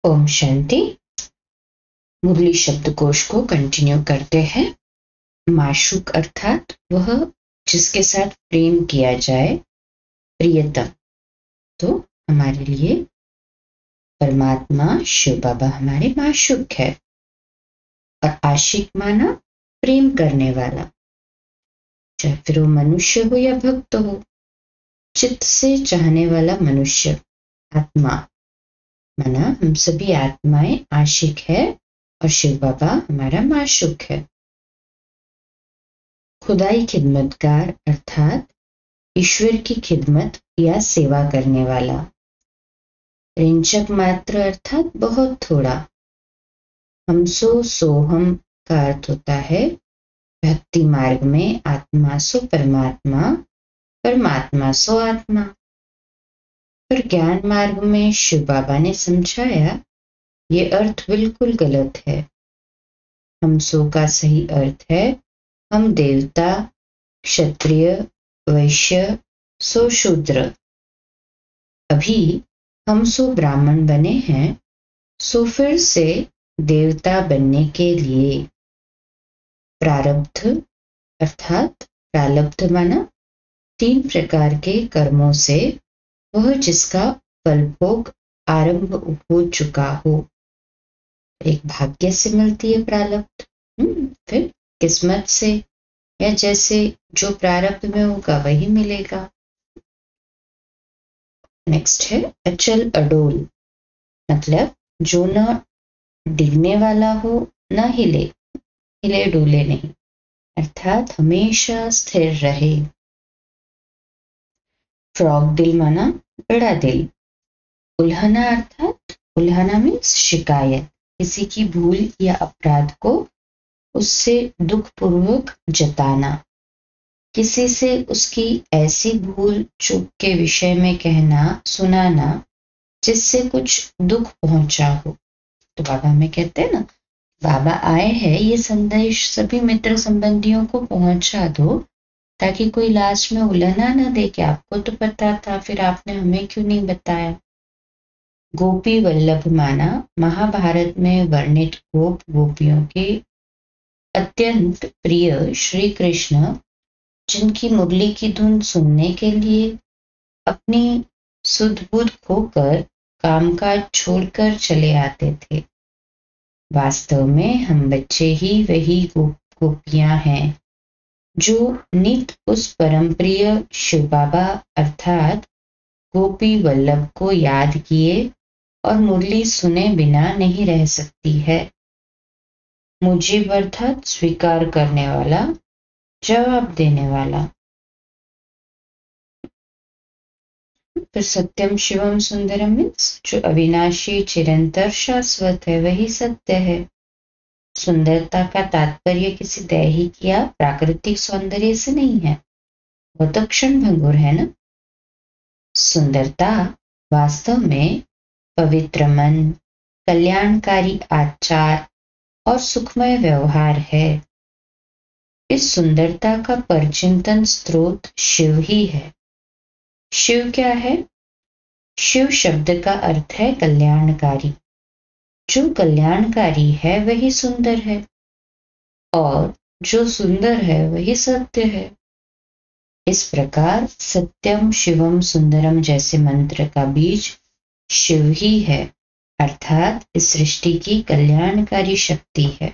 ओम शांति। मुरली शब्दकोश को कंटिन्यू करते हैं। माशूक अर्थात वह जिसके साथ प्रेम किया जाए, प्रियतम। तो हमारे लिए परमात्मा शिव बाबा हमारे माशूक है। और आशिक माना प्रेम करने वाला, चाहे फिर वो मनुष्य हो या भक्त हो, चित्त से चाहने वाला मनुष्य। आत्मा माना हम सभी आत्माएं आशिक है और शिव बाबा हमारा माशूक है। खुदाई खिदमतगार अर्थात ईश्वर की खिदमत या सेवा करने वाला। रिंचक मात्र अर्थात बहुत थोड़ा। हमसो सोहम का अर्थ होता है भक्ति मार्ग में आत्मा सो परमात्मा, परमात्मा सो आत्मा। पर ज्ञान मार्ग में शिव बाबा ने समझाया ये अर्थ बिल्कुल गलत है। हमसो का सही अर्थ है हम देवता, क्षत्रिय, वैश्य सो शूद्र। अभी हम सो ब्राह्मण बने हैं, सो फिर से देवता बनने के लिए प्रारब्ध अर्थात प्रारब्ध माना 3 प्रकार के कर्मों से वह जिसका फलभोग आरंभ हो चुका हो। एक भाग्य से मिलती है प्रारब्ध, फिर किस्मत से, या जैसे जो प्रारब्ध में होगा वही मिलेगा। नेक्स्ट है अचल अडोल, मतलब जो न डिगने वाला हो न हिले डोले नहीं, अर्थात हमेशा स्थिर रहे। फ्रॉग दिल माना बड़ा दिल। उल्हना अर्थात उल्हना मीन्स शिकायत, किसी की भूल या अपराध को उससे दुखपूर्वक जताना, किसी से उसकी ऐसी भूल चूक के विषय में कहना सुनाना जिससे कुछ दुख पहुंचा हो। तो बाबा हमें कहते हैं ना, बाबा आए हैं, ये संदेश सभी मित्र संबंधियों को पहुंचा दो ताकि कोई लास्ट में उलझना न दे कि आपको तो पता था, फिर आपने हमें क्यों नहीं बताया। गोपी वल्लभ माना महाभारत में वर्णित गोप गोपियों के अत्यंत प्रिय श्री कृष्ण, जिनकी मुरली की धुन सुनने के लिए अपनी सुध बुध खोकर कामकाज छोड़कर चले आते थे। वास्तव में हम बच्चे ही वही गोपियां हैं जो नित उस परम प्रिय शिव बाबा अर्थात गोपी वल्लभ को याद किए और मुरली सुने बिना नहीं रह सकती है। मुझे अर्थात स्वीकार करने वाला, जवाब देने वाला। फिर सत्यम शिवम सुंदरम मीन्स जो अविनाशी चिरंतर शाश्वत है वही सत्य है। सुंदरता का तात्पर्य किसी दैहिक या प्राकृतिक सौंदर्य से नहीं है, वह तो क्षण भंगुर है ना। सुंदरता वास्तव में पवित्र मन, कल्याणकारी आचार और सुखमय व्यवहार है। इस सुंदरता का परचिंतन स्रोत शिव ही है। शिव क्या है? शिव शब्द का अर्थ है कल्याणकारी। जो कल्याणकारी है वही सुंदर है और जो सुंदर है वही सत्य है। इस प्रकार सत्यम शिवम सुंदरम जैसे मंत्र का बीज शिव ही है, अर्थात इस सृष्टि की कल्याणकारी शक्ति है।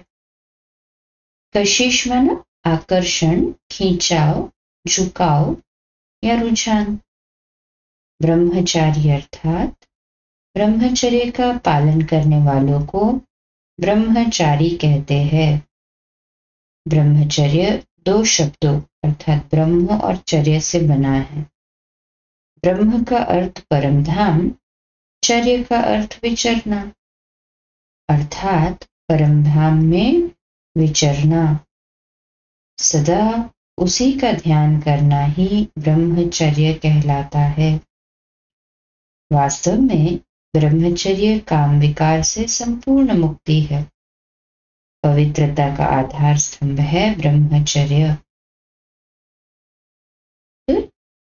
कशिश माना आकर्षण, खींचाव, झुकाव या रुझान। ब्रह्मचारी अर्थात ब्रह्मचर्य का पालन करने वालों को ब्रह्मचारी कहते हैं। ब्रह्मचर्य 2 शब्दों अर्थात ब्रह्म और चर्य से बना है। ब्रह्म का अर्थ परम धाम, चर्य का अर्थ विचरना, अर्थात परम धाम में विचरना। सदा उसी का ध्यान करना ही ब्रह्मचर्य कहलाता है। वास्तव में ब्रह्मचर्य काम विकार से संपूर्ण मुक्ति है। पवित्रता का आधार स्तंभ है ब्रह्मचर्य।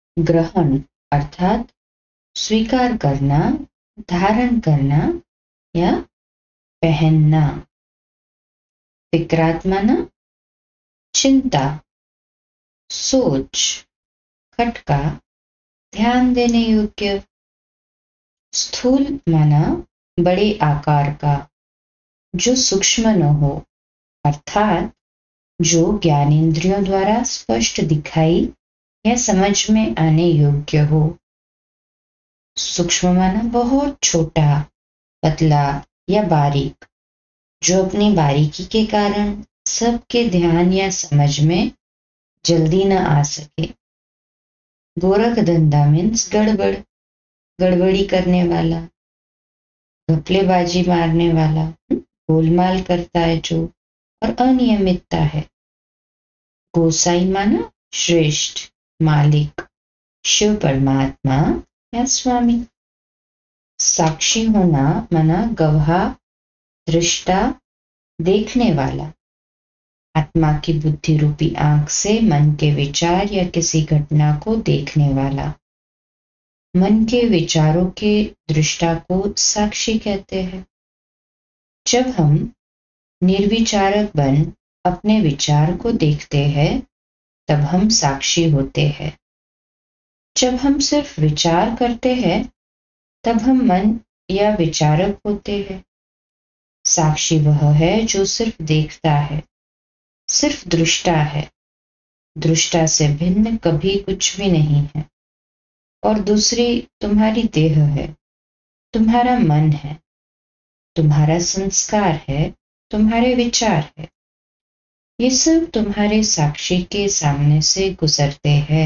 ग्रहण अर्थात स्वीकार करना, धारण करना या पहनना। फिक्रात माना चिंता, सोच, खटका, ध्यान देने योग्य। स्थूल माना बड़े आकार का, जो सूक्ष्म न हो, अर्थात जो ज्ञानेंद्रियों द्वारा स्पष्ट दिखाई या समझ में आने योग्य हो। सूक्ष्म माना बहुत छोटा, पतला या बारीक, जो अपनी बारीकी के कारण सबके ध्यान या समझ में जल्दी न आ सके। गोरख धंधा मीन्स गड़बड़, गड़बड़ी करने वाला, घपलेबाजी मारने वाला, गोलमाल करता है जो, और अनियमितता है। गोसाई माना श्रेष्ठ, मालिक, शिव परमात्मा या स्वामी। साक्षी होना माना गवाह, दृष्टा, देखने वाला। आत्मा की बुद्धि रूपी आंख से मन के विचार या किसी घटना को देखने वाला। मन के विचारों के दृष्टा को साक्षी कहते हैं। जब हम निर्विचारक बन अपने विचार को देखते हैं तब हम साक्षी होते हैं। जब हम सिर्फ विचार करते हैं तब हम मन या विचारक होते हैं। साक्षी वह है जो सिर्फ देखता है, सिर्फ दृष्टा है। दृष्टा से भिन्न कभी कुछ भी नहीं है। और दूसरी तुम्हारी देह है, तुम्हारा मन है, तुम्हारा संस्कार है, तुम्हारे विचार है। ये सब तुम्हारे साक्षी के सामने से गुजरते हैं।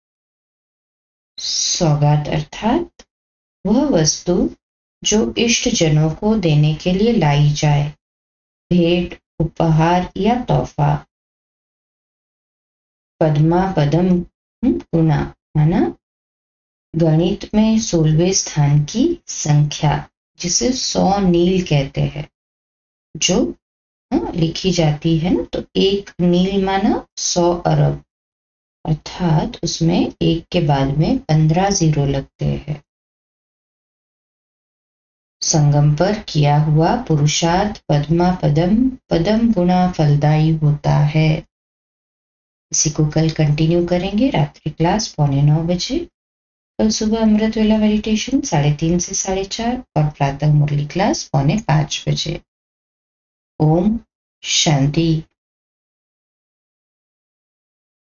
सौगात अर्थात वह वस्तु जो इष्ट जनों को देने के लिए लाई जाए, भेंट, उपहार या तोहफा। पद्मा पदम गुना माना गणित में 16वें स्थान की संख्या, जिसे 100 नील कहते हैं, जो लिखी जाती है ना, तो एक नील माना 100 अरब, अर्थात उसमें एक के बाद में 15 जीरो लगते हैं। संगम पर किया हुआ पुरुषार्थ पद्मा पदम पदम गुना फलदायी होता है। इसी को कल कंटिन्यू करेंगे। रात्रि क्लास 8:45 बजे। कल सुबह अमृत वेला मेडिटेशन 3:30 से 4:30 और प्रातः मुरली क्लास 4:45 बजे। ओम शांति।